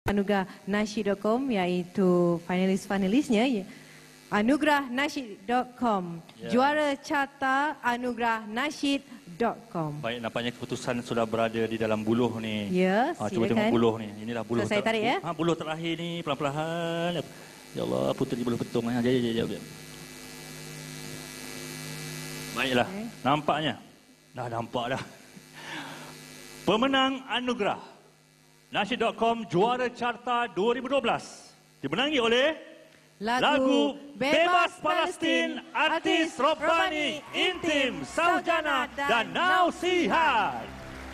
anugerahnasyid.com iaitu finalis-finalisnya anugerahnasyid.com, juara carta anugerahnasyid.com. Baik, nampaknya keputusan sudah berada di dalam buluh ni. Ya, cuba tengok buluh ni. Inilah buluh. So, saya tarik ya. Buluh terakhir ni perlahan-lahan. Ya Allah, puteri buluh petung. Jap. Baiklah, nampaknya. Dah nampak dah. Pemenang anugerah Nasyid.com juara carta 2012 dimenangi oleh lagu Bebas Palestin artis Robbani, Intim, Saujana dan Nausihat.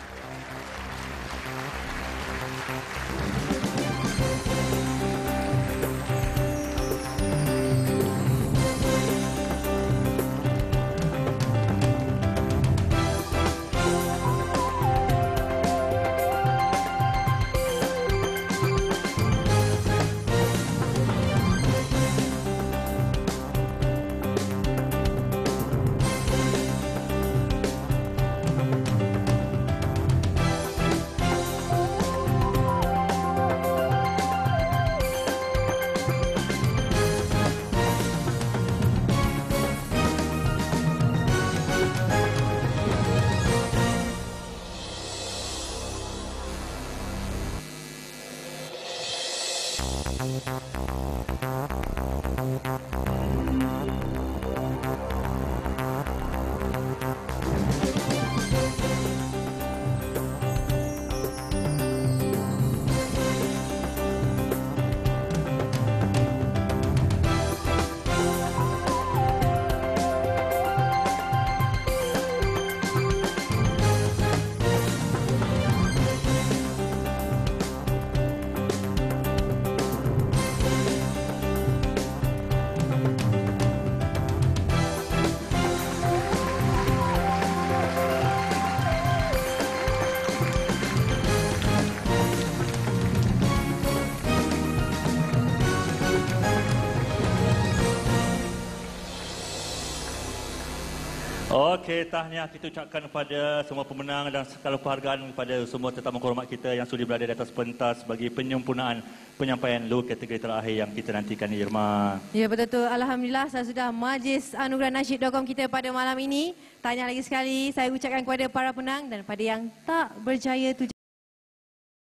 Okey, tahniah kita ucapkan kepada semua pemenang dan segala penghargaan kepada semua tetamu hormat kita yang sudi berada di atas pentas bagi penyempurnaan penyampaian low kategori terakhir yang kita nantikan ni, Irma. Ya, betul-betul. Alhamdulillah, saya sudah majlis anugerahnasyid.com kita pada malam ini. Tanya lagi sekali, saya ucapkan kepada para penang dan pada yang tak berjaya tu